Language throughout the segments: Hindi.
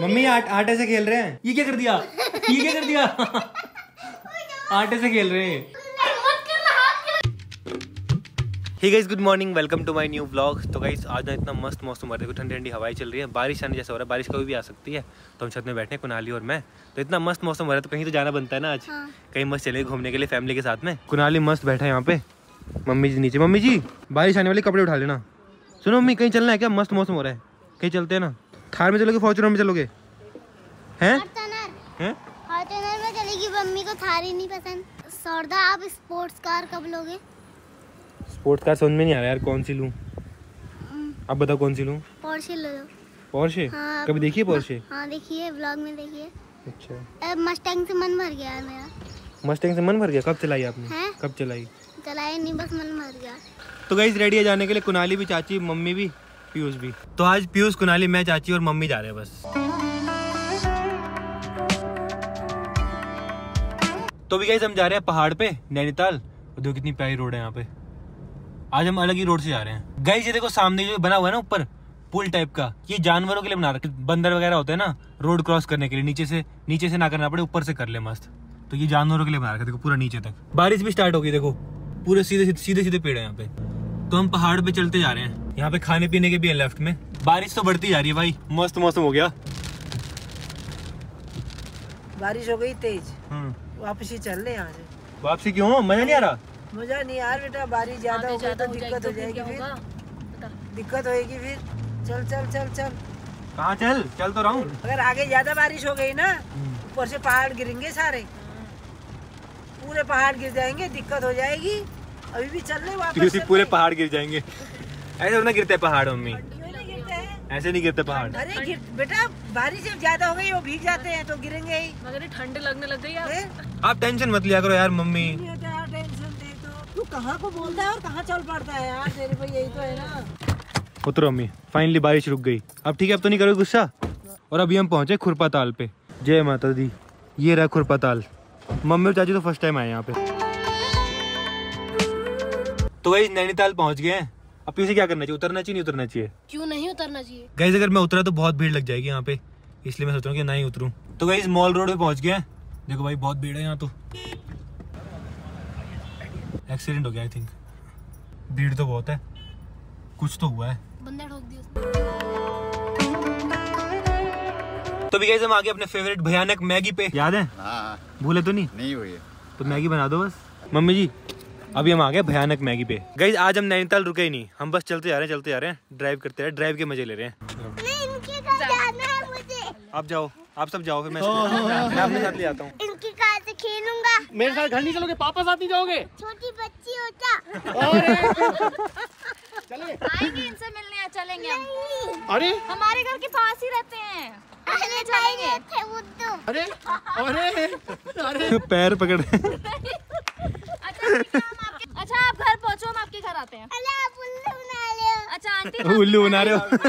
मम्मी आटे से खेल रहे हैं। ये क्या कर दिया, ये क्या कर दिया? आटे से खेल रहे हैं। Hey guys, good morning, welcome to my new vlog. तो गाइस आज ना इतना मस्त मौसम हो रहा है, देखो ठंडी ठंडी हवाएं चल रही है, बारिश आने जैसा हो रहा है, बारिश कभी भी आ सकती है। तो हम छत में बैठे हैं, कुनाली और मैं। तो इतना मस्त मौसम हो रहा है तो कहीं तो जाना बनता है ना आज। कहीं मस्त चले घूमने के लिए फैमिली के साथ में। कुनाली मस्त बैठा है यहाँ पे, मम्मी जी नीचे। मम्मी जी बारिश आने वाले कपड़े उठा लेना। सुनो मम्मी, कहीं चलना है क्या? मस्त मौसम हो रहा है, कहीं चलते हैं ना। थार में चलोगे, फॉर्च्यूनर में चलोगे? हैं फॉर्च्यूनर में चलेगी, मम्मी को थार ही नहीं पसंद। सौरदा, आप स्पोर्ट्स कार कब लोगे? स्पोर्ट्स कार समझ में नहीं आ रहा यार, कौन सी लूं? अब बताओ कौन सी लूं? पोर्शे ले लो। पोर्शे? हाँ, कभी देखिए पोर्शे? हाँ देखिए, व्लॉग में देखिए। अच्छा। मस्टैंग से मन भर गया है मेरा। मस्टैंग से मन भर गया? कब चलाई आपने? कब चलाई? चलाया नहीं, बस मन भर गया। तो गाइस रेडी है जाने के लिए, कुनाली भी, चाची, मम्मी भी, पीयूष भी। तो आज पीयूष, कुनाली, मैं, चाची और मम्मी जा रहे हैं बस। तो भी गाइस हम जा रहे हैं पहाड़ पे, नैनीताल। देखो कितनी प्यारी रोड है यहाँ पे। आज हम अलग ही रोड से जा रहे हैं गाइस। ये देखो सामने जो बना हुआ है ना ऊपर पुल टाइप का, ये जानवरों के लिए बना रखा है। बंदर वगैरह होते हैं ना, रोड क्रॉस करने के लिए नीचे से ना करना पड़े, ऊपर से कर ले मस्त। तो ये जानवरों के लिए बना रखा है, देखो पूरा नीचे तक। बारिश भी स्टार्ट हो गई, देखो पूरे सीधे पेड़ है यहाँ पे। तो हम पहाड़ पे चलते जा रहे हैं। यहाँ पे खाने पीने के भी है लेफ्ट में। बारिश तो बढ़ती जा रही है भाई, मस्त मौसम हो गया। बारिश हो गई तेज, वापसी चल रहे यहाँ से। वापसी क्यों? मजा नहीं आ रहा? मजा नहीं यार बेटा, बारिश ज्यादा हो गई तो दिक्कत हो जाएगी, फिर दिक्कत होएगी फिर। चल चल चल चल। कहाँ चल? चल तो रहा हूँ। अगर आगे ज्यादा बारिश हो गई ना, ऊपर से पहाड़ गिरेंगे सारे, पूरे पहाड़ गिर जाएंगे, दिक्कत हो जाएगी। अभी भी चल रहे वापस। पूरे पहाड़ गिर जाएंगे? ऐसे ना गिरते पहाड़ मम्मी, ऐसे नहीं गिरते पहाड़। अरे बेटा, बारिश जब ज्यादा हो गई वो भीग जाते हैं तो गिरेंगे ही। मगर ठंड लगने लग गई यार। आप टेंशन मत लिया करो यार मम्मी। तू कहाँ को बोलता है और कहाँ चल पड़ता है यार, तेरे को यही तो है ना। उतरो मम्मी, फाइनली बारिश रुक गई। अब ठीक है, अब तो नहीं करोगे गुस्सा। और अभी हम पहुंचे खुरपा ताल पे। जय माता दी। ये रहा खुरपा ताल। मम्मी और चाची तो फर्स्ट टाइम आए यहाँ पे। तो गाइस नैनीताल पहुंच गए हैं। अब इसे क्या करना चाहिए? उतरना चाहिए, नहीं उतरना चाहिए? क्यों नहीं उतरना चाहिए? गाइस अगर मैं उतरा तो बहुत भीड़ लग जाएगी यहाँ पे, इसलिए मैं सोच रहा हूँ कि नहीं उतरूँ। तो गाइस मॉल रोड पे पहुंच गए हैं। देखो भाई बहुत भीड़ है यहाँ। तो एक्सीडेंट हो गया आई थिंक। भीड़ तो बहुत है, कुछ तो हुआ है। बंदा ठोक दिया। तो भी गाइस हम आ गए अपने फेवरेट भयानक मैगी पे। याद है? हाँ। भूले तो नहीं हुई है तो मैगी बना दो बस। मम्मी जी अभी हम आ गए भयानक मैगी पे। गाइस आज हम नैनीताल रुके ही नहीं, हम बस चलते जा रहे हैं, ड्राइव करते रहे, ड्राइव के मजे ले रहे हैं। आप जाओ, आप सब जाओ, फिर मैं अपने साथ ले आता हूँ। इनकी कार से खेलूंगा। मेरे साथ घर नहीं चलोगे? पापा साथ नहीं जाओगे? छोटी बच्ची हो क्या? आएंगे, इनसे मिलने आ, चलेंगे हम। अरे हमारे घर के पास ही रहते हैं, अरे जाएंगे। अरे अरे अरे पैर पकड़। अच्छा आप घर पहुँचो, हम आपके घर आते हैं। उल्लू बना रहे हो। अच्छा आंटी उल्लू बना रहे हो?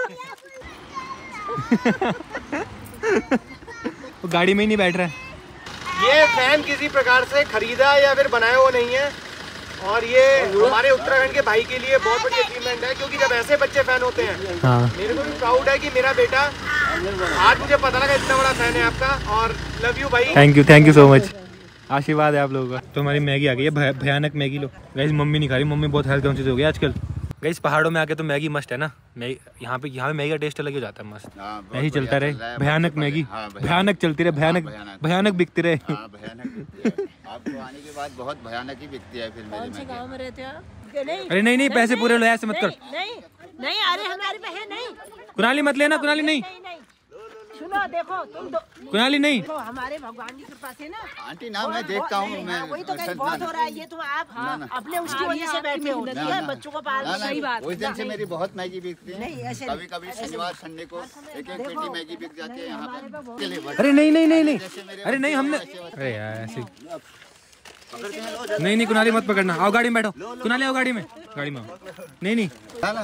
वो गाड़ी में ही नहीं बैठ रहा है। ये फैन किसी प्रकार से खरीदा या फिर बनाया हुआ नहीं है, और ये हमारे उत्तराखंड के भाई के लिए बहुत बड़ी अचीवमेंट है, क्योंकि जब ऐसे बच्चे फैन होते हैं, मेरे को भी प्राउड है कि मेरा बेटा, आज मुझे पता लगा इतना बड़ा फैन है आपका, और लव यू भाई। थैंक यू सो मच, आशीर्वाद है आप लोगों का। तो हमारी मैगी आ गई है, भयानक मैगी। लो गाइस मम्मी नहीं खा रही, मम्मी बहुत हेल्थ कॉन्शियस हो गई आजकल। गाइस पहाड़ों में आके तो मैगी मस्त है ना। यहाँ पे मैगी का टेस्ट अलग हो जाता है, मस्त। यही चलता रहे भयानक मैगी, भयानक चलती रहे, भयानक बिकती रहे। आपको आने के बाद बहुत भयानक ही बिकती है फिर मेरी मैगी। गाँव में रहते हैं? अरे नहीं पैसे पूरे लो, ऐसे मत कर। नहीं अरे हमारे बहन नहीं। कुनाली मत लेना, कुनाली नहीं। सुनो देखो तुम कुनाली नहीं, देखो, हमारे भगवान की कृपा से ना आंटी ना मैं देखता हूँ, मैं वही तो कहीं बहुत हो रहा है। ये तो आप अपने उसकी वजह से बैठे हो, बच्चों को पालना। सही बात। उस दिन से मेरी बहुत मैगी बिकती है। नहीं ऐसे कभी कभी शनिवार संडे को एक पेटी मैगी बिक जाती है यहाँ पे। अरे नहीं, अरे नहीं हमने, अरे यार ऐसे नहीं नहीं कुनाली मत पकड़ना, आओ गाड़ी में बैठो, कुनाली आओ गाड़ी में आओ। नहीं नहीं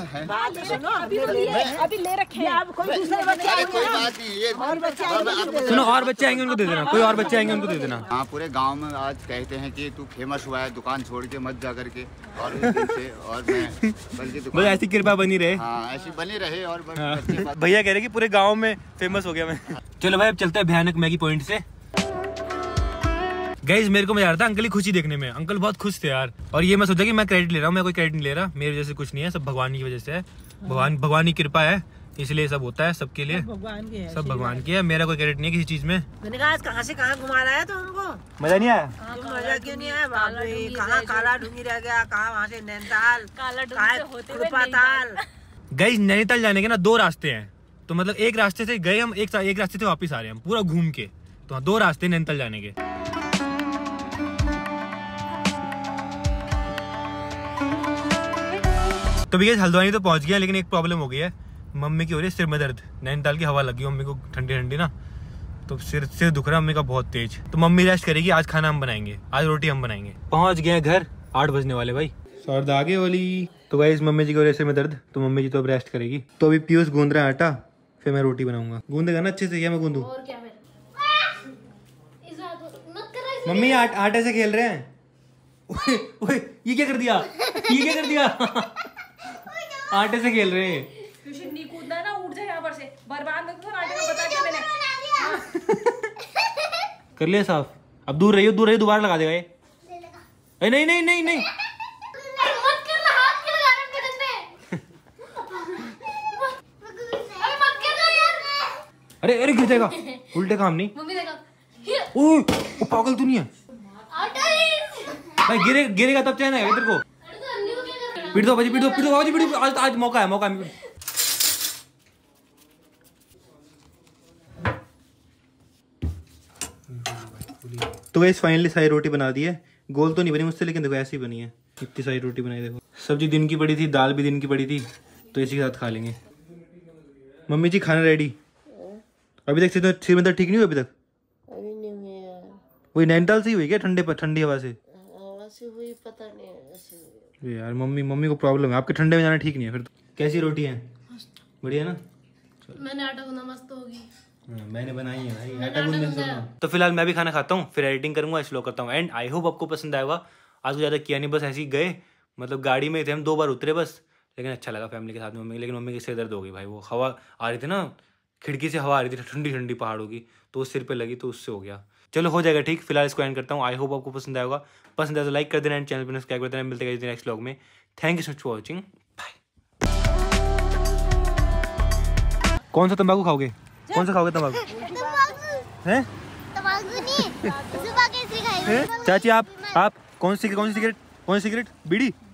अभी ले रखे हैं आप, कोई दूसरे बच्चे सुनो, और बच्चे आएंगे उनको दे देना, कोई और बच्चे आएंगे उनको दे देना। हाँ, पूरे गांव में आज कहते हैं कि तू फेमस हुआ है, दुकान छोड़ के मत जा करके। और उस दिन से और मैं बल्कि बस ऐसी कृपा बनी रहे। हाँ, ऐसी बनी रहे। और भैया कह रहे कि पूरे गांव में फेमस हो गया मैं। चलो भाई अब चलते हैं भयानक मैगी पॉइंट से। गाइस मेरे को मजा आ रहा था अंकल की खुशी देखने में, अंकल बहुत खुश थे यार। और ये मैं सोचा कि मैं क्रेडिट ले रहा हूँ, मैं कोई क्रेडिट नहीं ले रहा, मेरी वजह से कुछ नहीं है, सब भगवान की वजह से है। भगवान की कृपा है, इसलिए सब होता है सबके लिए, भगवान की है, सब भगवान की है। मेरा कोई क्रेडिट नहीं है किसी चीज में। मैंने कहा आज कहाँ से कहाँ घुमा रहा है तो हमको मजा नहीं आया? मजा क्यों नहीं आया? कहाँ काला डूंगी रह गया, कहाँ वहाँ से नैनीताल, कृपाताल। गाइस नैनीताल जाने के ना 2 रास्ते हैं, तो मतलब एक रास्ते से गए हम, एक रास्ते से वापस आ रहे हैं हम पूरा घूम के। तो 2 रास्ते नैनीताल जाने के। तो भैया हल्द्वानी तो पहुंच गया, लेकिन एक प्रॉब्लम हो गई है, मम्मी की हो रही है सिर में दर्द। नैनीताल की हवा लगी मम्मी को ठंडी ठंडी ना, तो सिर दुख रहा है मम्मी का बहुत तेज। तो मम्मी रेस्ट करेगी, आज खाना हम बनाएंगे, आज रोटी हम बनाएंगे। पहुंच गए घर, 8 बजने वाले भाई, सौरद आगे वाली। तो गाइस मम्मी जी को हो रही है सिर में दर्द, तो मम्मी जी तो अब रेस्ट करेगी। तो अभी पीयूष गूंद रहा है आटा, फिर मैं रोटी बनाऊंगा। गूंदेगा ना अच्छे से, या मैं गूंदूं? मम्मी आटे से खेल रहे हैं। ओए ये क्या कर दिया, ये क्या कर दिया? आटे से खेल रहे हैं। नहीं कूदना ना, उठ जाए यहाँ पर से, बर्बाद मत करो आटे का, बता दिया मैंने। कर लिया साफ, अब दूर रहियो दोबारा लगा देगा ये। नहीं नहीं नहीं नहीं मत करना, हाथ क्यों लगा रहे हैं बदन में? अरे मत करना यार। अरे गिर जाएगा, उल्टे काम नहीं। मम्मी देखो ओए वो पागल तू नहीं है आटा भाई, गिरेगा तब चैन आएगा तेरे को। पीट दो बाजी, पीट दो बाजी, पीट दो। आज मौका है। तो गाइस फाइनली सारी रोटी बना दी है, गोल तो नहीं बनी मुझसे, लेकिन देखो ऐसी बनी है। इतनी सारी रोटी बनाई, देखो सब्जी दिन की पड़ी थी, दाल भी दिन की पड़ी थी, तो इसी के साथ खा लेंगे। मम्मी जी खाना रेडी। अभी तक सिर में दर्द ठीक नहीं हुआ? अभी तक अभी नहीं हुई यार। वही नैनीताल से ही हुई क्या? ठंडी हवा से हुई, पता नहीं ऐसे हुई। यार मम्मी को प्रॉब्लम है, आपके ठंडे में जाना ठीक नहीं है फिर। कैसी रोटी है? बढ़िया ना? मैंने आटा गूंदा, मस्त होगी। मैंने बनाई है भाई, आटा गूंदने से। तो फिलहाल मैं भी खाना खाता हूँ, फिर एडिटिंग करूंगा, स्लो करता हूँ। एंड आई होप आपको पसंद आएगा। आज को ज़्यादा किया नहीं, बस ऐसे ही गए, मतलब गाड़ी में थे हम, 2 बार उतरे बस, लेकिन अच्छा लगा फैमिली के साथ में मम्मी। लेकिन मम्मी की सिर दर्द हो गई भाई, वो हवा आ रही थी ना, खिड़की से हवा आ रही थी ठंडी पहाड़ों की, तो सिर पे लगी, तो उससे हो गया। चलो हो जाएगा ठीक, फिलहाल इसको एंड करता हूँ। आई होप आपको पसंद आएगा, पसंद आए तो लाइक कर देना एंड चैनल पर सब्सक्राइब कर देना। मिलते हैं नेक्स्ट व्लॉग में। Thank you so much for watching, bye. कौन सा तंबाकू खाओगे? कौन सा खाओगे तंबाकू? हैं? तंबाकू नहीं, सुबह कैसे खाएंगे? चाची आप कौन सी सिगरेट? बीड़ी?